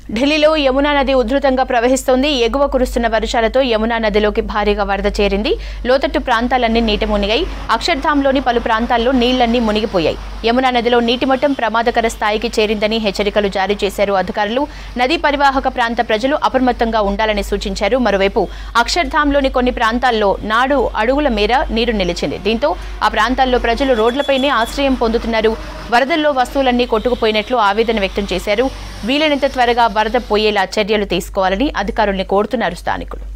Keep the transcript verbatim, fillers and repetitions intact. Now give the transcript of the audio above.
ఢిల్లీలో యమునా నది ఉధృతంగా ప్రవహిస్తోంది. ఎగువ కురుస్తున్న వర్షాలతో యమునా నదిలోకి భారీగా వరద చేరింది. లోతట్టు ప్రాంతాలన్నీ నీట మునిగాయి. అక్షర్ధామ్లోని పలు ప్రాంతాల్లో నీళ్లన్నీ మునిగిపోయాయి. యమునా నదిలో నీటి మట్టం ప్రమాదకర స్థాయికి చేరిందని హెచ్చరికలు జారీ చేశారు అధికారులు. నదీ పరివాహక ప్రాంత ప్రజలు అప్రమత్తంగా ఉండాలని సూచించారు. మరోవైపు అక్షర్ధామ్లోని కొన్ని ప్రాంతాల్లో నాడు అడుగుల మేర నీరు నిలిచింది. దీంతో ఆ ప్రాంతాల్లో ప్రజలు రోడ్లపైనే ఆశ్రయం పొందుతున్నారు. వరదల్లో వస్తువులన్నీ కొట్టుకుపోయినట్లు ఆవేదన వ్యక్తం చేశారు. వీలైనంత త్వరగా వరద పోయేలా చర్యలు తీసుకోవాలని అధికారుల్ని కోరుతున్నారు స్థానికులు.